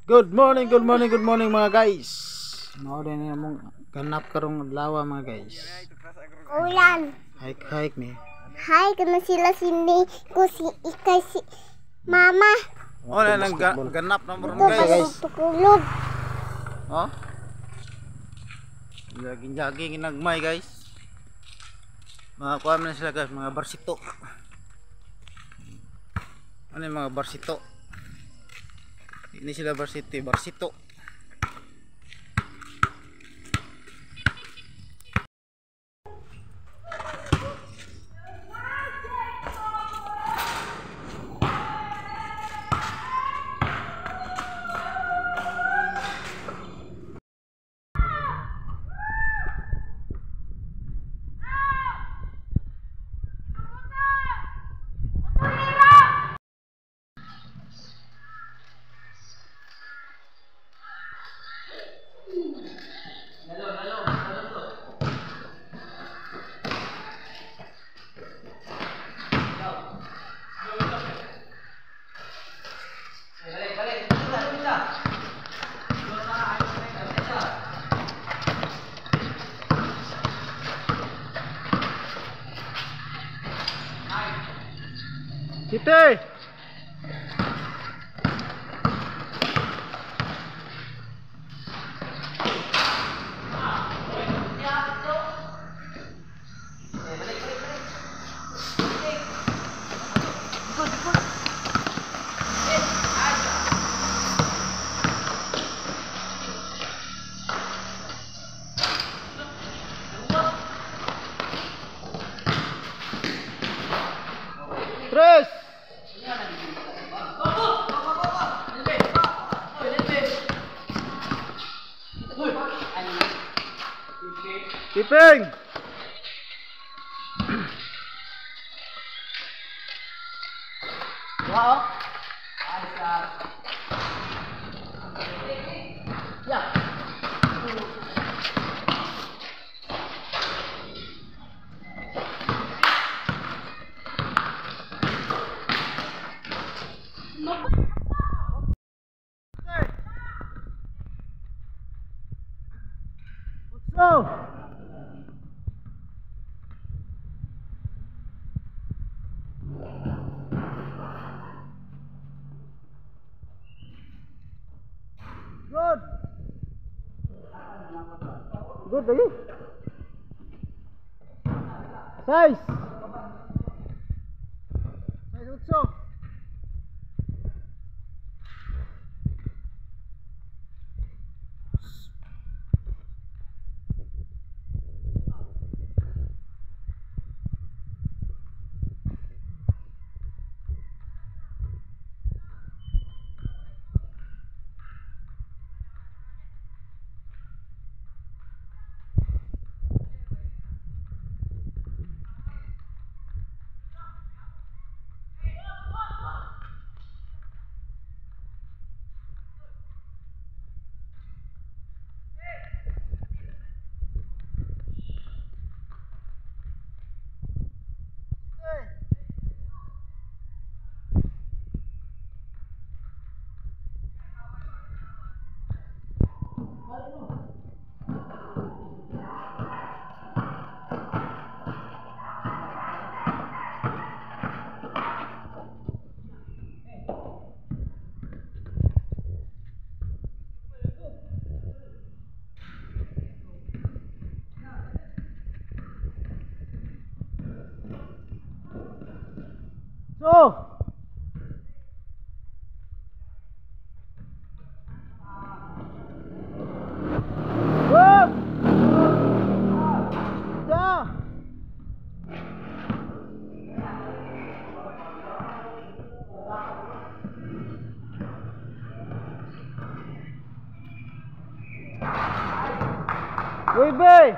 Good morning, good morning, good morning mga guys. Mao din among ganap karong adlaw mga guys. Ulan. Hike ni. Hi, kana sila sini ko si ikay si mama. Oh, na nang ganap na mo Ito guys. pagtukulog. Oh. Jogging nagmay guys. Mga kuha na sila guys, mga barsito. Ano yung mga barsito? Ini sila barsito. Siti. Tres. Tiping. Wow. Go. Good. Good lagi. Size. Size utso. So. Good. Yeah. Baby.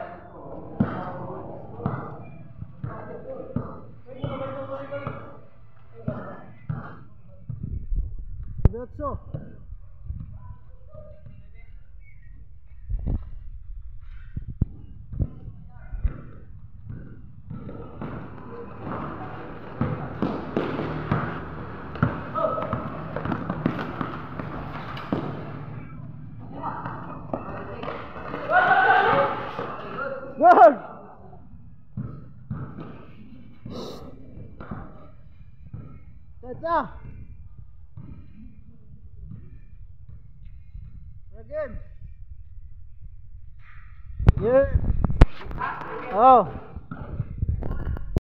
That's so. Good. Tata. Again. Yeah. Oh.